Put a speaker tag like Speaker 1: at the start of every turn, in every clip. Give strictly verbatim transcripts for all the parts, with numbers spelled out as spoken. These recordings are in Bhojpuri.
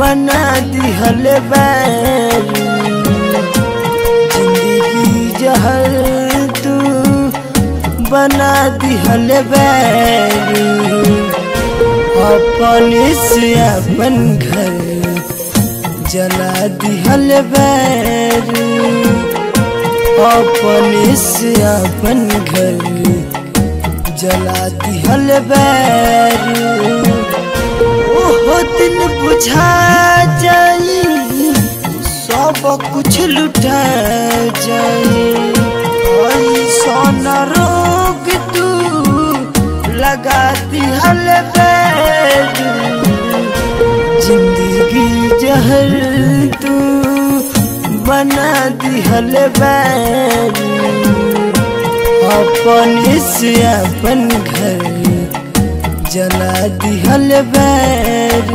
Speaker 1: बना दिहल बैर, जिंदगी जहर तू बना दिहल बैर। अपने से अपन घर जला दिहल बैर, अपने से अपन घर जला दिहल बैर। ओहो दिन बुझा जाई सब कुछ लुटा जाई, सोना रोग तू लगा दिहल बैर। जिंदगी जहर तू बना दिहल बैर, अपने से अपन घर जला दिहल बैर।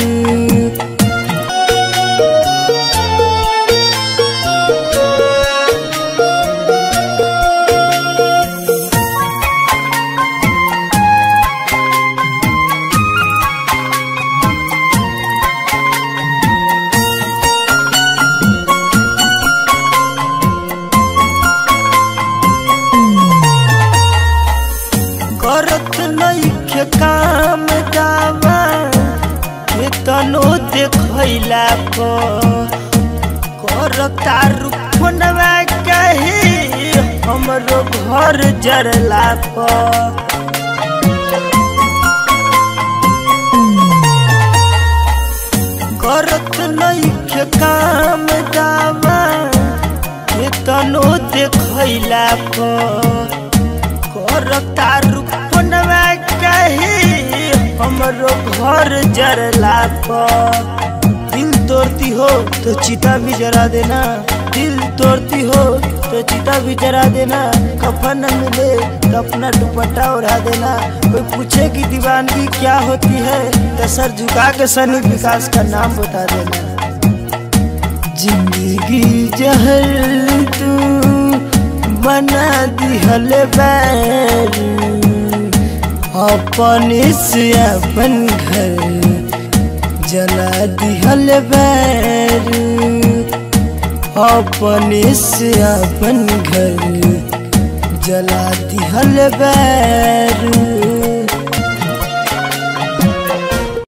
Speaker 1: करत नइखे काम दावा तनो देखैला पर, करता रुखनवा कहे हमरो घर जरला पर। करत नइखे काम दावा तनो देखैला पर, करता रुखनवा कहे हमरो घर जरला पर। दिल तोड़ती हो तो चिता भी जरा देना, दिल तोड़ती हो तो चिता भी जरा देना। कफन न मिले तो अपना दुपट्टा उड़ा देना। कोई पूछे कि दीवानगी क्या होती है तो सर झुका के सनी विकास का नाम बता देना। जिंदगी जहर तू बना दिहल बैर, अपने से अपन घर जला दिहल बैर। अपने से अपन घर जला दिहल बैर।